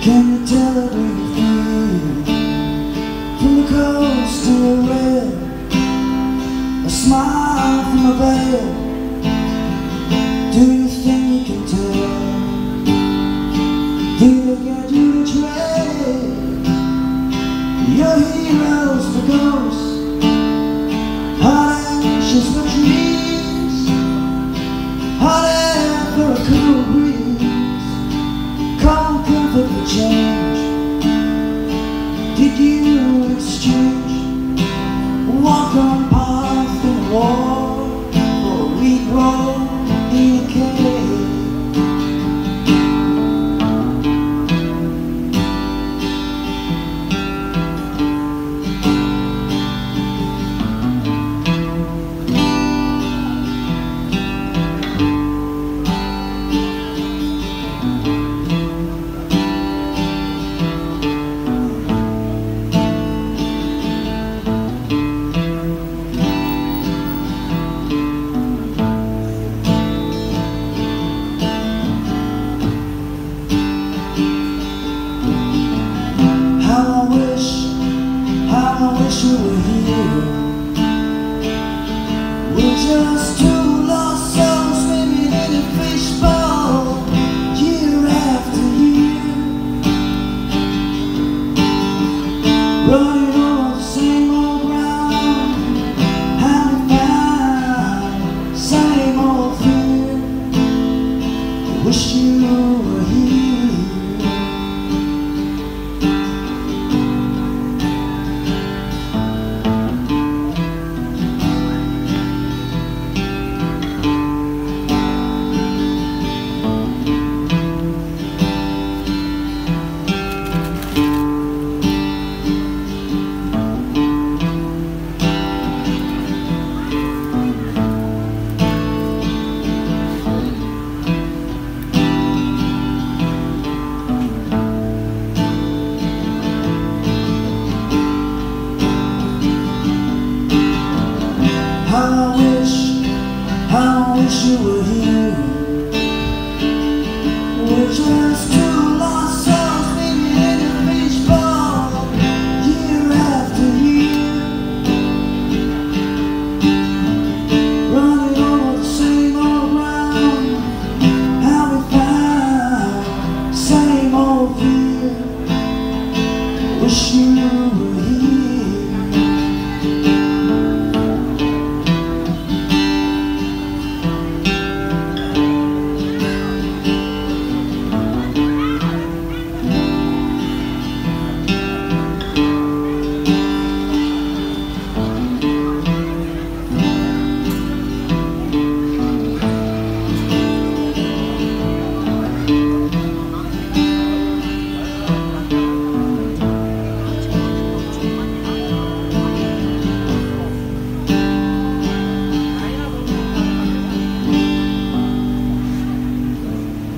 Can you tell it when you feel? From the coast to the red, a smile from a veil. Do you think you can tell? Did they get you to trade your heroes for ghosts? Hot ashes for trees, hot air for a cool breeze, cold comfort for change.